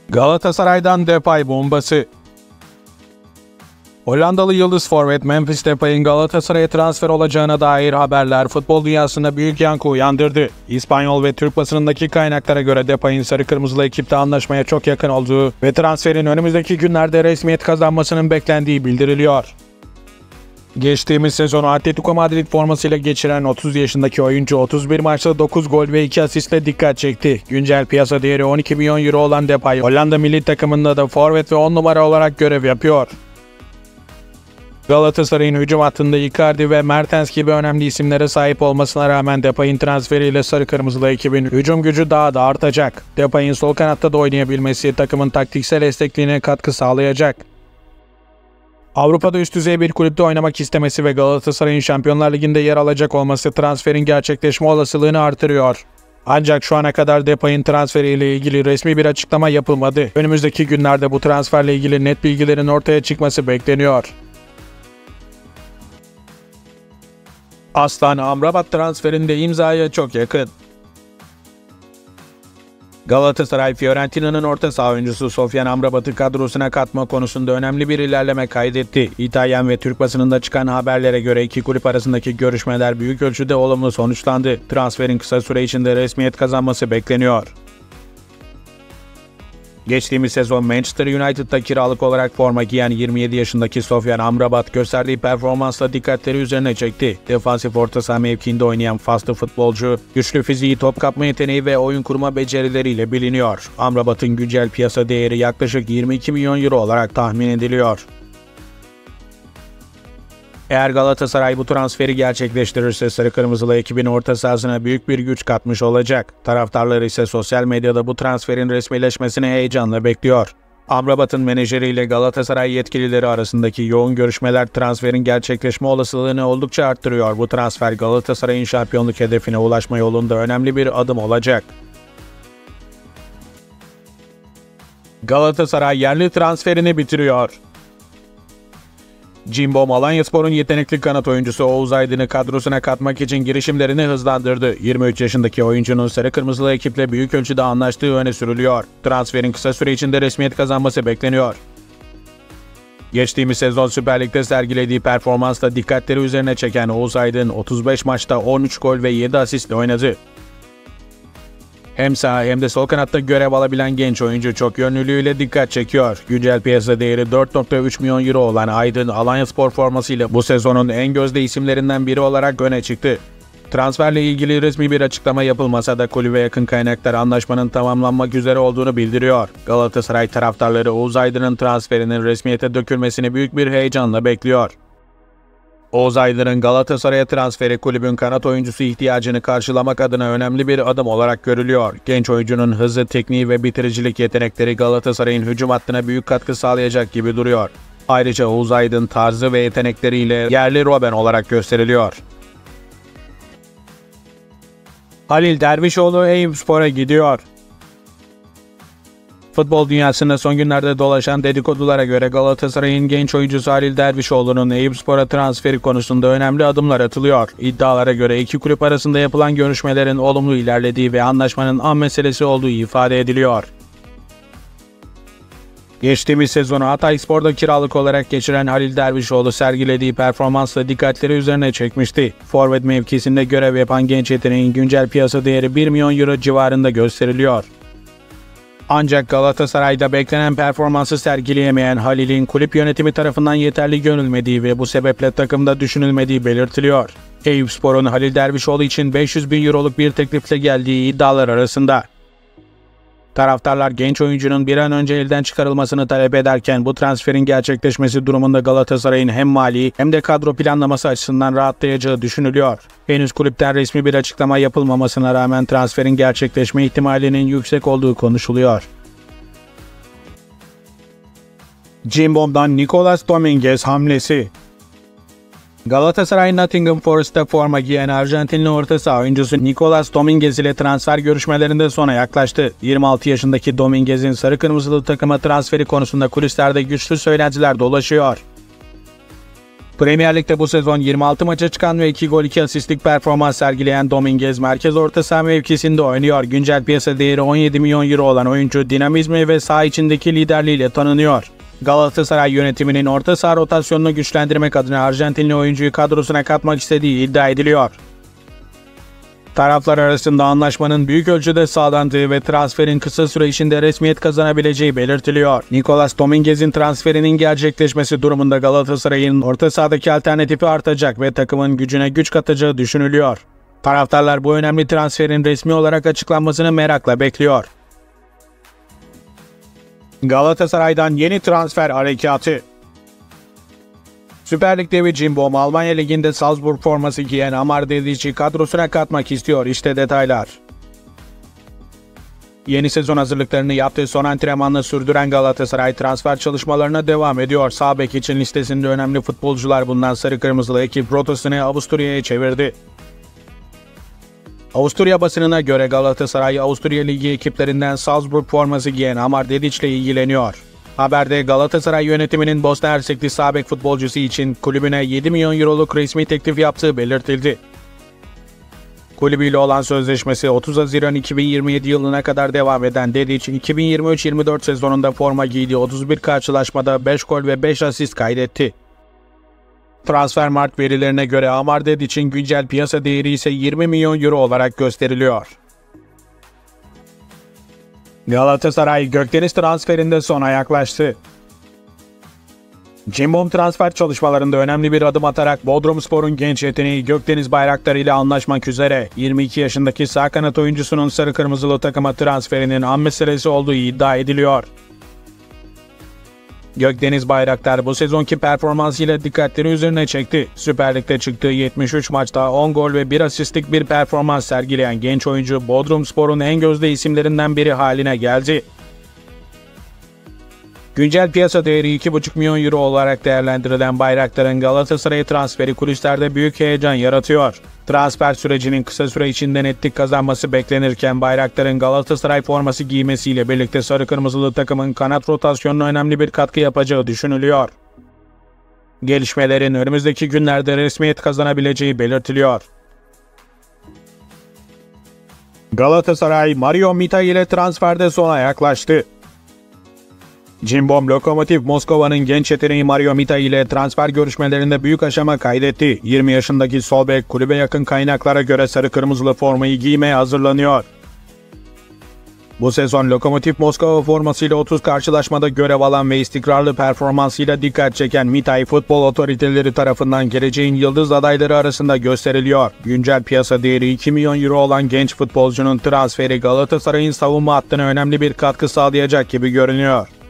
Galatasaray'dan Depay bombası. Hollandalı yıldız forvet Memphis Depay'ın Galatasaray'a transfer olacağına dair haberler futbol dünyasında büyük yankı uyandırdı. İspanyol ve Türk basınındaki kaynaklara göre Depay'ın sarı kırmızılı ekipte anlaşmaya çok yakın olduğu ve transferin önümüzdeki günlerde resmiyet kazanmasının beklendiği bildiriliyor. Geçtiğimiz sezonu Atletico Madrid formasıyla geçiren 30 yaşındaki oyuncu 31 maçta 9 gol ve 2 asistle dikkat çekti. Güncel piyasa değeri 12 milyon euro olan Depay, Hollanda milli takımında da forvet ve 10 numara olarak görev yapıyor. Galatasaray'ın hücum hattında Icardi ve Mertens gibi önemli isimlere sahip olmasına rağmen Depay'ın transferiyle sarı kırmızılı ekibin hücum gücü daha da artacak. Depay'ın sol kanatta da oynayabilmesi takımın taktiksel esnekliğine katkı sağlayacak. Avrupa'da üst düzey bir kulüpte oynamak istemesi ve Galatasaray'ın Şampiyonlar Ligi'nde yer alacak olması transferin gerçekleşme olasılığını artırıyor. Ancak şu ana kadar Depay'ın transferiyle ilgili resmi bir açıklama yapılmadı. Önümüzdeki günlerde bu transferle ilgili net bilgilerin ortaya çıkması bekleniyor. Aslan Amrabat transferinde imzaya çok yakın. Galatasaray, Fiorentina'nın orta saha oyuncusu Sofyan Amrabat'ı kadrosuna katma konusunda önemli bir ilerleme kaydetti. İtalyan ve Türk basınında çıkan haberlere göre iki kulüp arasındaki görüşmeler büyük ölçüde olumlu sonuçlandı. Transferin kısa süre içinde resmiyet kazanması bekleniyor. Geçtiğimiz sezon Manchester United'da kiralık olarak forma giyen 27 yaşındaki Sofyan Amrabat gösterdiği performansla dikkatleri üzerine çekti. Defansif orta saha mevkiinde oynayan faslı futbolcu, güçlü fiziği, top kapma yeteneği ve oyun kurma becerileriyle biliniyor. Amrabat'ın güncel piyasa değeri yaklaşık 22 milyon euro olarak tahmin ediliyor. Eğer Galatasaray bu transferi gerçekleştirirse sarı kırmızılı ekibin orta sahasına büyük bir güç katmış olacak. Taraftarları ise sosyal medyada bu transferin resmileşmesini heyecanla bekliyor. Amrabat'ın menajeriyle Galatasaray yetkilileri arasındaki yoğun görüşmeler transferin gerçekleşme olasılığını oldukça arttırıyor. Bu transfer Galatasaray'ın şampiyonluk hedefine ulaşma yolunda önemli bir adım olacak. Galatasaray yerli transferini bitiriyor. Cimbom, Alanyaspor'un yetenekli kanat oyuncusu Oğuz Aydın'ı kadrosuna katmak için girişimlerini hızlandırdı. 23 yaşındaki oyuncunun sarı kırmızılı ekiple büyük ölçüde anlaştığı öne sürülüyor. Transferin kısa süre içinde resmiyet kazanması bekleniyor. Geçtiğimiz sezon Süper Lig'de sergilediği performansla dikkatleri üzerine çeken Oğuz Aydın 35 maçta 13 gol ve 7 asistle oynadı. Hem sağ hem de sol kanatta görev alabilen genç oyuncu çok yönlülüğüyle dikkat çekiyor. Güncel piyasa değeri 4,3 milyon euro olan Aydın, Alanyaspor formasıyla bu sezonun en gözde isimlerinden biri olarak öne çıktı. Transferle ilgili resmi bir açıklama yapılmasa da kulübe yakın kaynaklar anlaşmanın tamamlanmak üzere olduğunu bildiriyor. Galatasaray taraftarları Oğuz Aydın'ın transferinin resmiyete dökülmesini büyük bir heyecanla bekliyor. Oğuz Aydın'ın Galatasaray'a transferi kulübün kanat oyuncusu ihtiyacını karşılamak adına önemli bir adım olarak görülüyor. Genç oyuncunun hızı, tekniği ve bitiricilik yetenekleri Galatasaray'ın hücum hattına büyük katkı sağlayacak gibi duruyor. Ayrıca Oğuz Aydın tarzı ve yetenekleriyle yerli Robben olarak gösteriliyor. Halil Dervişoğlu Eyüpspor'a gidiyor. Futbol dünyasında son günlerde dolaşan dedikodulara göre Galatasaray'ın genç oyuncusu Halil Dervişoğlu'nun Eyüpspor'a transferi konusunda önemli adımlar atılıyor. İddialara göre iki kulüp arasında yapılan görüşmelerin olumlu ilerlediği ve anlaşmanın an meselesi olduğu ifade ediliyor. Geçtiğimiz sezonu Hatayspor'da kiralık olarak geçiren Halil Dervişoğlu sergilediği performansla dikkatleri üzerine çekmişti. Forvet mevkisinde görev yapan genç yeteneğin güncel piyasa değeri 1 milyon euro civarında gösteriliyor. Ancak Galatasaray'da beklenen performansı sergileyemeyen Halil'in kulüp yönetimi tarafından yeterli görülmediği ve bu sebeple takımda düşünülmediği belirtiliyor. Eyüpspor'un Halil Dervişoğlu için 500 bin euroluk bir teklifle geldiği iddialar arasında. Taraftarlar genç oyuncunun bir an önce elden çıkarılmasını talep ederken bu transferin gerçekleşmesi durumunda Galatasaray'ın hem mali hem de kadro planlaması açısından rahatlayacağı düşünülüyor. Henüz kulüpten resmi bir açıklama yapılmamasına rağmen transferin gerçekleşme ihtimalinin yüksek olduğu konuşuluyor. Cimbom'dan Nicolas Dominguez hamlesi. Galatasaray Nottingham Forest'ta forma giyen Arjantinli orta saha oyuncusu Nicolas Dominguez ile transfer görüşmelerinde sona yaklaştı. 26 yaşındaki Dominguez'in sarı kırmızılı takıma transferi konusunda kulislerde güçlü söylentiler dolaşıyor. Premier Lig'de bu sezon 26 maça çıkan ve 2 gol 2 asistlik performans sergileyen Dominguez merkez orta saha mevkisinde oynuyor. Güncel piyasa değeri 17 milyon euro olan oyuncu dinamizmi ve saha içindeki liderliğiyle tanınıyor. Galatasaray yönetiminin orta saha rotasyonunu güçlendirmek adına Arjantinli oyuncuyu kadrosuna katmak istediği iddia ediliyor. Taraflar arasında anlaşmanın büyük ölçüde sağlandığı ve transferin kısa süre içinde resmiyet kazanabileceği belirtiliyor. Nicolas Dominguez'in transferinin gerçekleşmesi durumunda Galatasaray'ın orta sahadaki alternatifi artacak ve takımın gücüne güç katacağı düşünülüyor. Taraftarlar bu önemli transferin resmi olarak açıklanmasını merakla bekliyor. Galatasaray'dan yeni transfer harekatı. Süper Lig devi Cimbom, Almanya Ligi'nde Salzburg forması giyen Amar Dedic'i kadrosuna katmak istiyor. İşte detaylar. Yeni sezon hazırlıklarını yaptığı son antrenmanla sürdüren Galatasaray transfer çalışmalarına devam ediyor. Sağ bek için listesinde önemli futbolcular bulunan sarı kırmızılı ekip rotasını Avusturya'ya çevirdi. Avusturya basınına göre Galatasaray, Avusturya Ligi ekiplerinden Salzburg forması giyen Amar Dedic ile ilgileniyor. Haberde Galatasaray yönetiminin Bosna Hersekli sağ bek futbolcusu için kulübüne 7 milyon euroluk resmi teklif yaptığı belirtildi. Kulübüyle olan sözleşmesi 30 Haziran 2027 yılına kadar devam eden Dedic, 2023-24 sezonunda forma giydiği 31 karşılaşmada 5 gol ve 5 asist kaydetti. Transfermarkt verilerine göre Amar Dedic'in güncel piyasa değeri ise 20 milyon euro olarak gösteriliyor. Galatasaray Gökdeniz transferinde sona yaklaştı. Cimbom transfer çalışmalarında önemli bir adım atarak Bodrumspor'un genç yeteneği Gökdeniz Bayraktar ile anlaşmak üzere 22 yaşındaki sağ kanat oyuncusunun sarı kırmızılı takıma transferinin an meselesi olduğu iddia ediliyor. Gökdeniz Bayraktar bu sezonki performansıyla dikkatleri üzerine çekti. Süper Lig'de çıktığı 73 maçta 10 gol ve 1 asistlik bir performans sergileyen genç oyuncu Bodrumspor'un en gözde isimlerinden biri haline geldi. Güncel piyasa değeri 2,5 milyon euro olarak değerlendirilen Bayraktar'ın Galatasaray'a transferi kulislerde büyük heyecan yaratıyor. Transfer sürecinin kısa süre içinde netlik kazanması beklenirken Bayraktar'ın Galatasaray forması giymesiyle birlikte sarı kırmızılı takımın kanat rotasyonuna önemli bir katkı yapacağı düşünülüyor. Gelişmelerin önümüzdeki günlerde resmiyet kazanabileceği belirtiliyor. Galatasaray, Mario Mita ile transferde sona yaklaştı. Cimbom, Lokomotiv Moskova'nın genç yeteneği Mario Mita ile transfer görüşmelerinde büyük aşama kaydetti. 20 yaşındaki sol bek kulübe yakın kaynaklara göre sarı kırmızılı formayı giymeye hazırlanıyor. Bu sezon Lokomotiv Moskova formasıyla 30 karşılaşmada görev alan ve istikrarlı performansıyla dikkat çeken Mita'yı futbol otoriteleri tarafından geleceğin yıldız adayları arasında gösteriliyor. Güncel piyasa değeri 2 milyon euro olan genç futbolcunun transferi Galatasaray'ın savunma hattına önemli bir katkı sağlayacak gibi görünüyor.